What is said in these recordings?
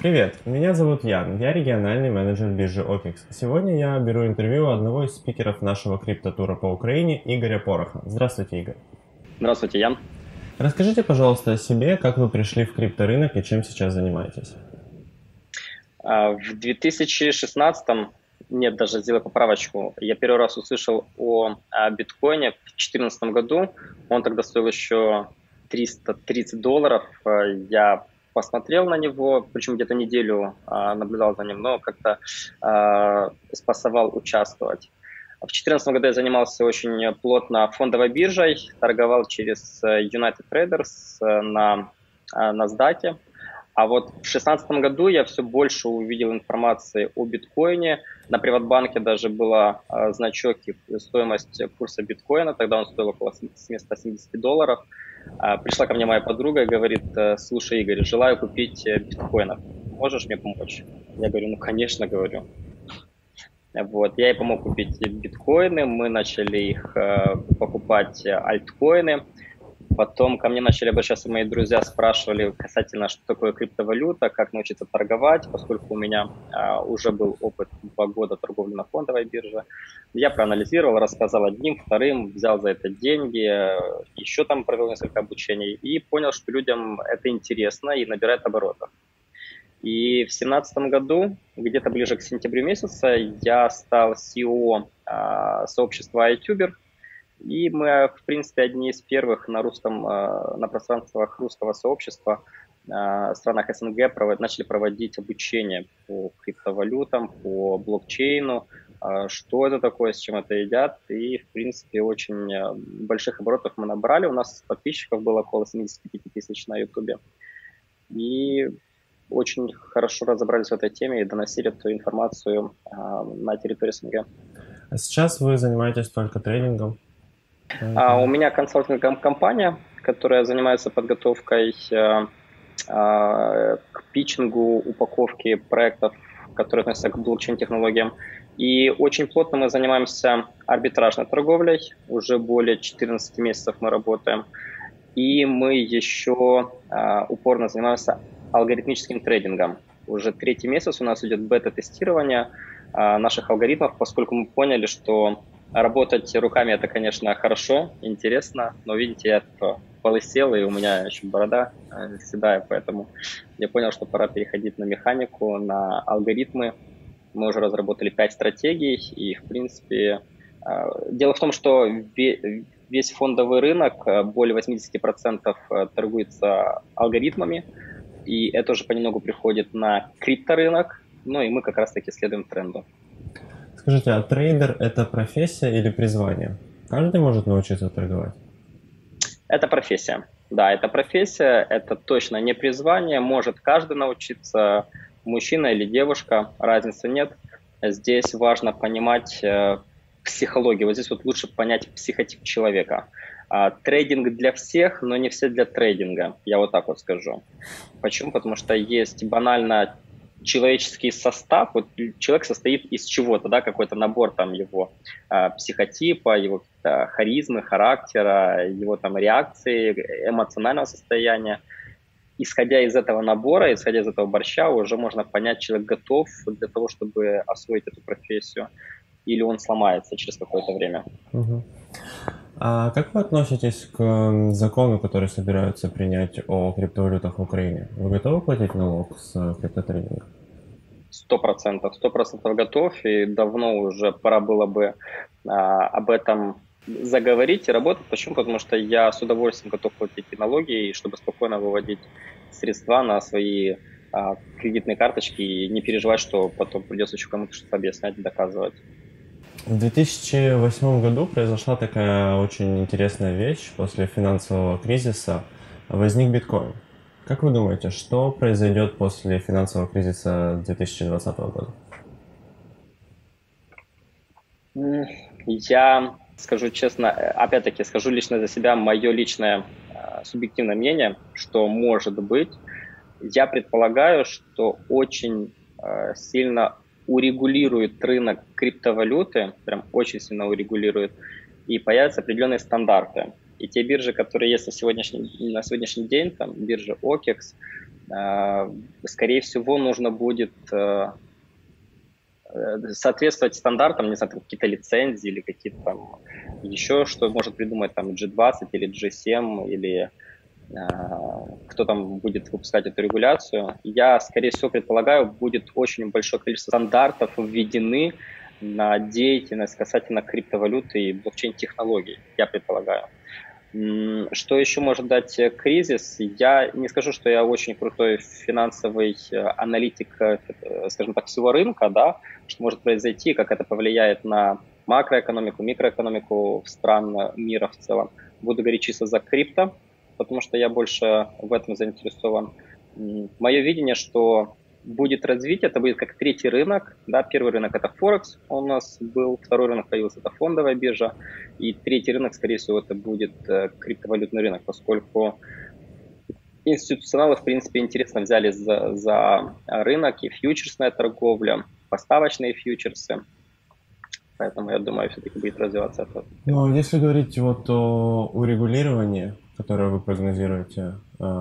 Привет, меня зовут Ян, я региональный менеджер биржи OKEX. Сегодня я беру интервью у одного из спикеров нашего криптотура по Украине, Игоря Пороха. Здравствуйте, Игорь. Здравствуйте, Ян. Расскажите, пожалуйста, о себе, как вы пришли в крипторынок и чем сейчас занимаетесь. В 2016, нет, даже сделаю поправочку, я первый раз услышал о биткоине в 2014 году. Он тогда стоил еще $330. Я посмотрел на него, причем где-то неделю наблюдал за ним, но как-то спасовал участвовать. В 2014 году я занимался очень плотно фондовой биржей, торговал через United Traders на NASDAQ. А вот в 2016 году я все больше увидел информации о биткоине. На Приватбанке даже был значок и стоимость курса биткоина. Тогда он стоил около $170. Пришла ко мне моя подруга и говорит: слушай, Игорь, желаю купить биткоинов. Можешь мне помочь? Я говорю: ну, конечно, говорю. Вот, я ей помог купить биткоины, мы начали их покупать альткоины. Потом ко мне начали обращаться мои друзья, спрашивали касательно, что такое криптовалюта, как научиться торговать, поскольку у меня уже был опыт 2 года торговли на фондовой бирже. Я проанализировал, рассказал одним, вторым, взял за это деньги, еще там провел несколько обучений и понял, что людям это интересно и набирает оборотов. И в 2017 году, где-то ближе к сентябрю месяца, я стал CEO сообщества iTuber. И мы, в принципе, одни из первых на пространствах русского сообщества в странах СНГ начали проводить обучение по криптовалютам, по блокчейну, что это такое, с чем это едят. И, в принципе, очень больших оборотов мы набрали. У нас подписчиков было около 75 тысяч на Ютубе. И очень хорошо разобрались в этой теме и доносили эту информацию на территории СНГ. А сейчас вы занимаетесь только трейдингом? У меня консалтинговая компания, которая занимается подготовкой к питчингу, упаковке проектов, которые относятся к блокчейн-технологиям. И очень плотно мы занимаемся арбитражной торговлей. Уже более 14 месяцев мы работаем. И мы еще упорно занимаемся алгоритмическим трейдингом. Уже 3-й месяц у нас идет бета-тестирование наших алгоритмов, поскольку мы поняли, что работать руками это, конечно, хорошо, интересно, но, видите, я полысел, и у меня еще борода седая, поэтому я понял, что пора переходить на механику, на алгоритмы. Мы уже разработали 5 стратегий, и, в принципе, дело в том, что весь фондовый рынок, более 80% торгуется алгоритмами, и это уже понемногу приходит на крипторынок, ну и мы как раз-таки следуем тренду. Скажите, а трейдер – это профессия или призвание? Каждый может научиться торговать? Это профессия. Да, это профессия, это точно не призвание. Может каждый научиться, мужчина или девушка, разницы нет. Здесь важно понимать психологию. Вот здесь вот лучше понять психотип человека. Трейдинг для всех, но не все для трейдинга, я вот так вот скажу. Почему? Потому что есть банально человеческий состав. Вот человек состоит из чего-то, да, какой-то набор там его психотипа, его харизмы, характера, его там реакции, эмоционального состояния. Исходя из этого набора, исходя из этого борща, уже можно понять, человек готов для того, чтобы освоить эту профессию, или он сломается через какое-то время. Угу. А как вы относитесь к закону, который собираются принять о криптовалютах в Украине? Вы готовы платить налог с криптотрейдинга? 100% готов, и давно уже пора было бы об этом заговорить и работать. Почему? Потому что я с удовольствием готов платить и налоги, и чтобы спокойно выводить средства на свои кредитные карточки и не переживать, что потом придется еще кому-то что-то объяснять и доказывать. В 2008 году произошла такая очень интересная вещь. После финансового кризиса возник биткоин. Как вы думаете, что произойдет после финансового кризиса 2020 года? Я скажу честно, опять-таки скажу лично за себя, мое личное субъективное мнение, что может быть. Я предполагаю, что очень сильно урегулирует рынок криптовалюты, прям очень сильно урегулирует, и появятся определенные стандарты. И те биржи, которые есть на сегодняшний день, там биржа OKEX, скорее всего, нужно будет соответствовать стандартам, не знаю, какие-то лицензии или какие-то там еще, что может придумать там G20 или G7 или кто там будет выпускать эту регуляцию. Я, скорее всего, предполагаю, будет очень большое количество стандартов введены на деятельность касательно криптовалюты и блокчейн-технологий, я предполагаю. Что еще может дать кризис? Я не скажу, что я очень крутой финансовый аналитик, скажем так, всего рынка, да, что может произойти, как это повлияет на макроэкономику, микроэкономику стран мира в целом. Буду говорить чисто за крипто, потому что я больше в этом заинтересован. Мое видение, что будет развитие, это будет как третий рынок. Да? Первый рынок – это Форекс у нас был, второй рынок появился – это фондовая биржа, и третий рынок, скорее всего, это будет криптовалютный рынок, поскольку институционалы, в принципе, интересно взяли за рынок и фьючерсная торговля, поставочные фьючерсы. Поэтому, я думаю, все-таки будет развиваться это. Ну, если говорить вот о урегулировании, которое вы прогнозируете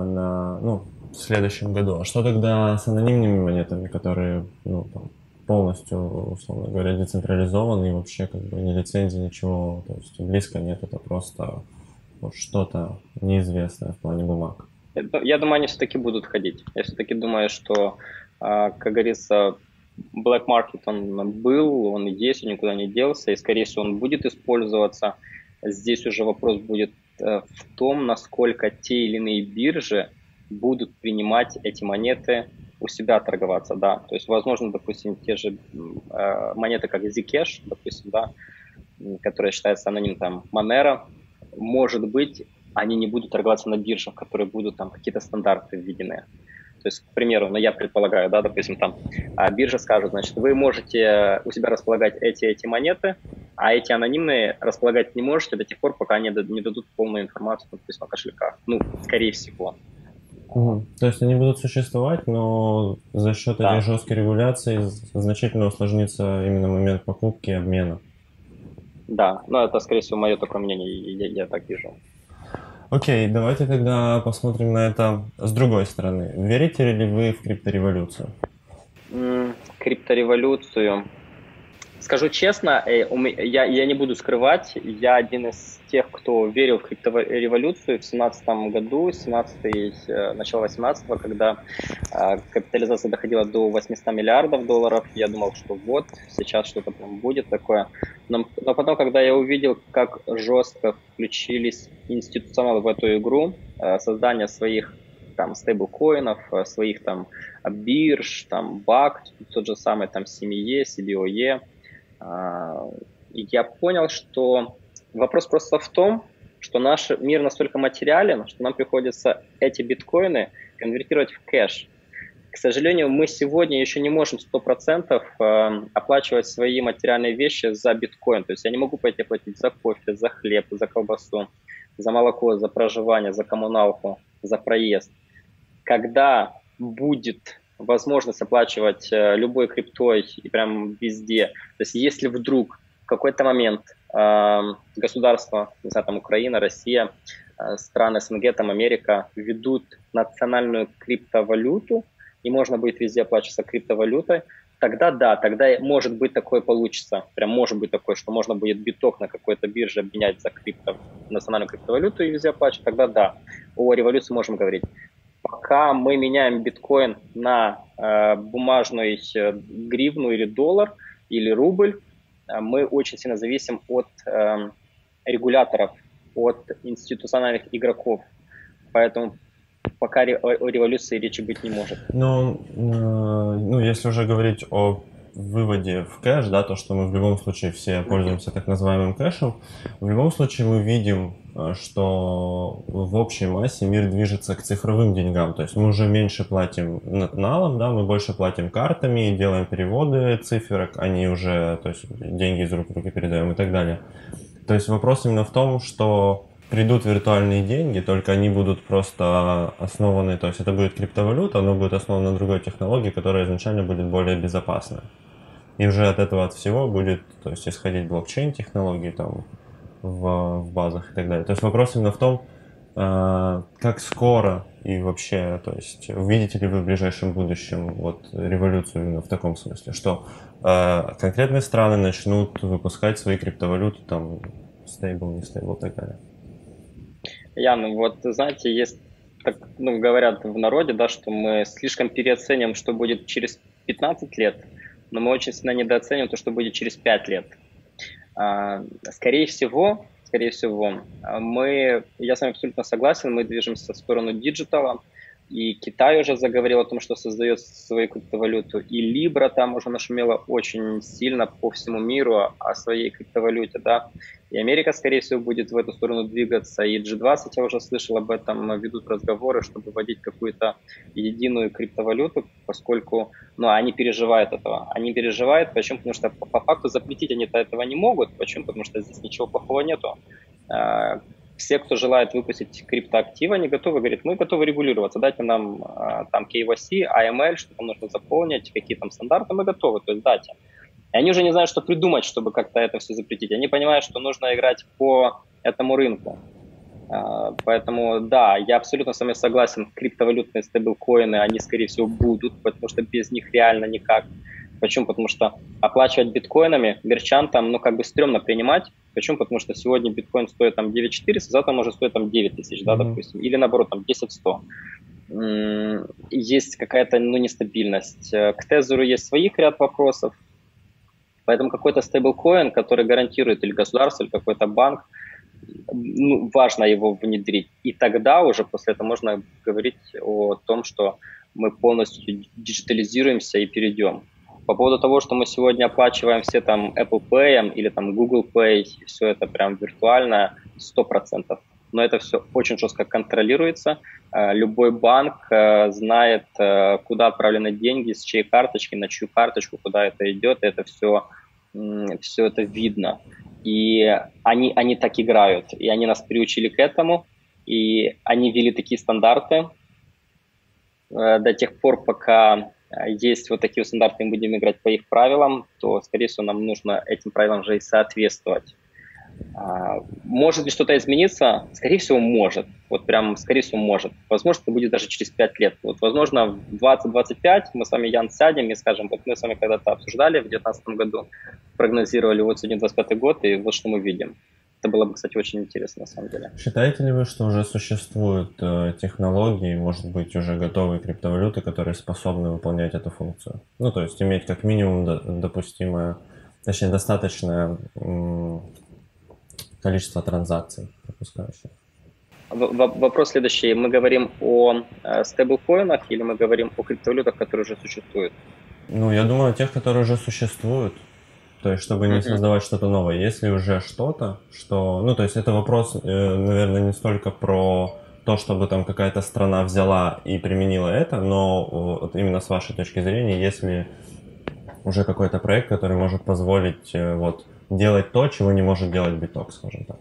в следующем году, а что тогда с анонимными монетами, которые полностью, условно говоря, децентрализованы и вообще как бы ни лицензии, ничего, то есть близко нет, это просто что-то неизвестное в плане бумаг? Я думаю, они все-таки будут ходить. Я все-таки думаю, что, как говорится, black market он был, он есть, он никуда не делся, и, скорее всего, он будет использоваться. Здесь уже вопрос будет в том, насколько те или иные биржи будут принимать эти монеты у себя торговаться, да. То есть, возможно, допустим, те же монеты, как Zcash, допустим, да, которая считается анонимом, там, Monero, может быть, они не будут торговаться на биржах, которые будут там какие-то стандарты введены. То есть, к примеру, я предполагаю, да, допустим, там биржа скажет, значит, вы можете у себя располагать эти монеты, а эти анонимные располагать не можете до тех пор, пока они не дадут полную информацию, допустим, о кошельках. Ну, скорее всего. То есть они будут существовать, но за счет этой жесткой регуляции значительно усложнится именно момент покупки и обмена. Да, но это, скорее всего, мое такое мнение, я так вижу. Окей, давайте тогда посмотрим на это с другой стороны. Верите ли вы в криптореволюцию? Криптореволюцию. Скажу честно, я не буду скрывать, я один из тех, кто верил в криптореволюцию в 2017 году, начало 18-го, когда капитализация доходила до 800 миллиардов долларов. Я думал, что вот, сейчас что-то прям будет такое. Но потом, когда я увидел, как жестко включились институционалы в эту игру, создание своих там стейблкоинов, своих там бирж, там BAC, тот же самый там CME, CBOE, я понял, что вопрос просто в том, что наш мир настолько материален, что нам приходится эти биткоины конвертировать в кэш. К сожалению, мы сегодня еще не можем 100% оплачивать свои материальные вещи за биткоин. То есть я не могу пойти платить за кофе, за хлеб, за колбасу, за молоко, за проживание, за коммуналку, за проезд. Когда будет возможность оплачивать любой криптой и прям везде. То есть если вдруг в какой-то момент государства, не знаю, там Украина, Россия, страны СНГ, там Америка введут национальную криптовалюту, и можно будет везде оплачиваться криптовалютой, тогда да, тогда может быть такое получится. Прям может быть такое, что можно будет биток на какой-то бирже обменять за национальную криптовалюту и везде оплачивать, тогда да, о революции можем говорить. Пока мы меняем биткоин на бумажную гривну или доллар, или рубль, мы очень сильно зависим от регуляторов, от институциональных игроков. Поэтому пока о революции речи быть не может. Ну, если уже говорить о выводе в кэш, да, то, что мы в любом случае все пользуемся так называемым кэшем, в любом случае мы видим, что в общей массе мир движется к цифровым деньгам, то есть мы уже меньше платим налом, да, мы больше платим картами, делаем переводы циферок, они уже, то есть деньги из рук в руки передаем и так далее. То есть вопрос именно в том, что придут виртуальные деньги, только они будут просто основаны, то есть это будет криптовалюта, но будет основана на другой технологии, которая изначально будет более безопасна. И уже от этого от всего будет, то есть исходить блокчейн-технологии там в базах и так далее. То есть вопрос именно в том, Как скоро и вообще, то есть увидите ли вы в ближайшем будущем вот революцию именно в таком смысле, что конкретные страны начнут выпускать свои криптовалюты, там, стейбл, не стейбл и так далее? Ян, вот знаете, есть, так, ну, говорят в народе, да, что мы слишком переоценим, что будет через 15 лет, но мы очень сильно недооценим то, что будет через 5 лет. Скорее всего, я с вами абсолютно согласен, мы движемся в сторону диджитала, и Китай уже заговорил о том, что создает свою криптовалюту, и Libra там уже нашумела очень сильно по всему миру о своей криптовалюте, да, и Америка, скорее всего, будет в эту сторону двигаться, и G20, я уже слышал об этом, ведут разговоры, чтобы вводить какую-то единую криптовалюту, поскольку, ну, они переживают этого. Они переживают, почему? Потому что по факту запретить они-то этого не могут. Почему? Потому что здесь ничего плохого нету. Все, кто желает выпустить криптоактивы, они готовы, говорят, мы готовы регулироваться, дайте нам там KYC, AML, что там нужно заполнить, какие там стандарты, мы готовы, то есть дайте. И они уже не знают, что придумать, чтобы как-то это все запретить. Они понимают, что нужно играть по этому рынку. Поэтому, да, я абсолютно с вами согласен, криптовалютные стейблкоины, они, скорее всего, будут, потому что без них реально никак. Почему? Потому что оплачивать биткоинами мерчантам, ну, как бы стрёмно принимать. Почему? Потому что сегодня биткоин стоит там 9400, завтра может стоить там 9000, да, допустим, или наоборот, там 10100. Есть какая-то, ну, нестабильность. К Тезеру есть своих ряд вопросов, поэтому какой-то стейблкоин, который гарантирует или государство, или какой-то банк, ну, важно его внедрить. И тогда уже после этого можно говорить о том, что мы полностью диджитализируемся и перейдем. По поводу того, что мы сегодня оплачиваем все там Apple Pay или там Google Pay, все это прям виртуально 100%. Но это все очень жестко контролируется. Любой банк знает, куда отправлены деньги, с чьей карточки, на чью карточку, куда это идет. Это все это видно. И они так играют. И они нас приучили к этому. И они ввели такие стандарты до тех пор, пока есть вот такие стандарты, мы будем играть по их правилам, то, скорее всего, нам нужно этим правилам же и соответствовать. Может ли что-то измениться? Скорее всего, может. Вот прям, скорее всего, может. Возможно, это будет даже через 5 лет. Вот, возможно, в 2025 мы с вами, Ян, сядем и скажем, вот мы с вами когда-то обсуждали в 2019 году, прогнозировали вот сегодня 25 год, и вот что мы видим. Это было бы, кстати, очень интересно, на самом деле. Считаете ли вы, что уже существуют технологии, может быть, уже готовые криптовалюты, которые способны выполнять эту функцию? Ну, то есть иметь как минимум допустимое, точнее, достаточное количество транзакций пропускающих. Вопрос следующий. Мы говорим о стейблкоинах или мы говорим о криптовалютах, которые уже существуют? Ну, я думаю, о тех, которые уже существуют. То есть, чтобы не создавать что-то новое. Если уже что-то, что... Ну, то есть, это вопрос, наверное, не столько про то, чтобы там какая-то страна взяла и применила это, но вот именно с вашей точки зрения, если уже какой-то проект, который может позволить вот делать то, чего не может делать биток, скажем так.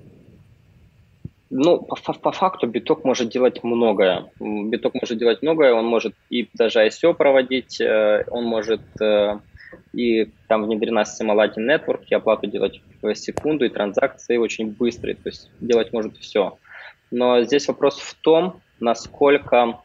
Ну, по факту биток может делать многое. Биток может делать многое, он может и даже ICO проводить, он может и там внедрена система Lightning Network, и оплату делать в секунду, и транзакции очень быстрые, то есть делать может все. Но здесь вопрос в том, насколько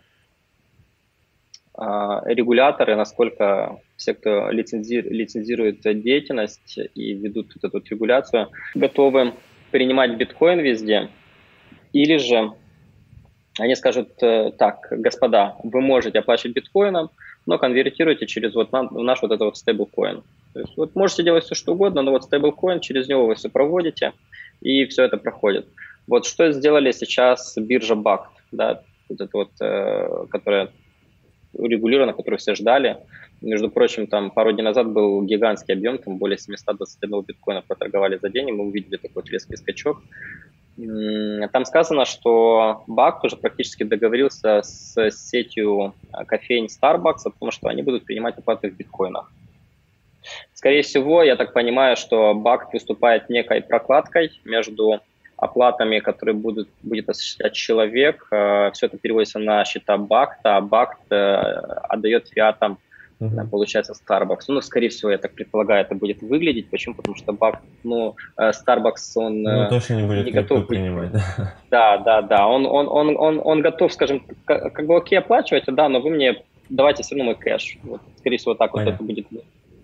регуляторы, насколько все, кто лицензирует деятельность и ведут вот эту регуляцию, готовы принимать биткоин везде, или же они скажут так, господа, вы можете оплачивать биткоином, но конвертируйте через вот наш вот этот вот стейблкоин. То есть вот можете делать все, что угодно, но вот стейблкоин, через него вы все проводите, и все это проходит. Вот что сделали сейчас биржа BACT, да, вот это вот, которая урегулирована, которую все ждали. Между прочим, там пару дней назад был гигантский объем, там более 721 биткоинов проторговали за день, и мы увидели такой вот резкий скачок. Там сказано, что BACT уже практически договорился с сетью кофеин Starbucks о том, что они будут принимать оплаты в биткоинах. Скорее всего, я так понимаю, что BACT выступает некой прокладкой между оплатами, которые будет осуществлять человек. Все это переводится на счета BACT, а BACT отдает фиатом Мгм. получается, Starbucks. Ну, скорее всего, я так предполагаю, это будет выглядеть. Почему? Потому что Starbucks, он Ну, точно не будет не крипту готов быть... принимать. Да, да, да. Он готов, скажем, как бы окей, оплачивать, да, но вы мне давайте все равно мой кэш. Вот, скорее всего, так вот это Понятно. будет.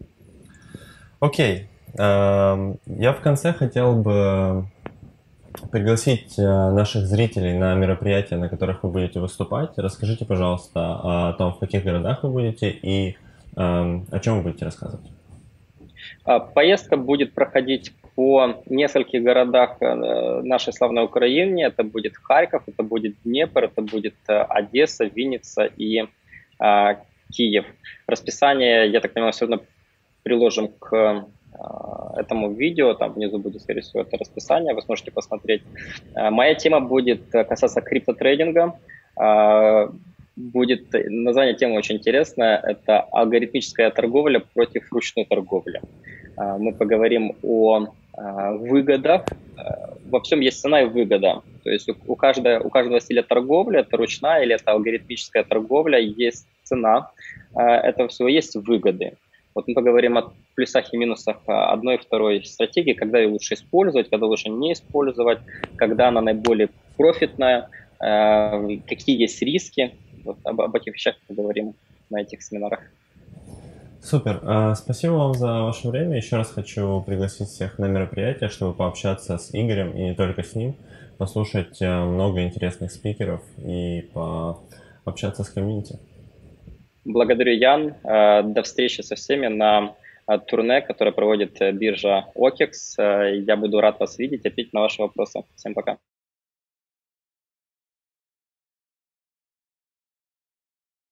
Окей. Я в конце хотел бы пригласить наших зрителей на мероприятия, на которых вы будете выступать. Расскажите, пожалуйста, о том, в каких городах вы будете и о чем вы будете рассказывать. Поездка будет проходить по нескольких городах нашей славной Украины. Это будет Харьков, это будет Днепр, это будет Одесса, Винница и Киев. Расписание, я так понимаю, все равно приложим к этому видео, там внизу будет, скорее всего, это расписание, вы сможете посмотреть. Моя тема будет касаться криптотрейдинга. Будет название темы очень интересное, это алгоритмическая торговля против ручной торговли. Мы поговорим о выгодах. Во всем есть цена и выгода. То есть у каждого стиля торговли, это ручная или это алгоритмическая торговля, есть цена этого всего, есть выгоды. Вот мы поговорим о плюсах и минусах одной и второй стратегии, когда ее лучше использовать, когда лучше не использовать, когда она наиболее профитная, какие есть риски. Вот об этих вещах поговорим на этих семинарах. Супер. Спасибо вам за ваше время. Еще раз хочу пригласить всех на мероприятие, чтобы пообщаться с Игорем и не только с ним, послушать много интересных спикеров и пообщаться с комьюнити. Благодарю, Ян. До встречи со всеми на турне, которое проводит биржа OKEX. Я буду рад вас видеть, ответить на ваши вопросы. Всем пока.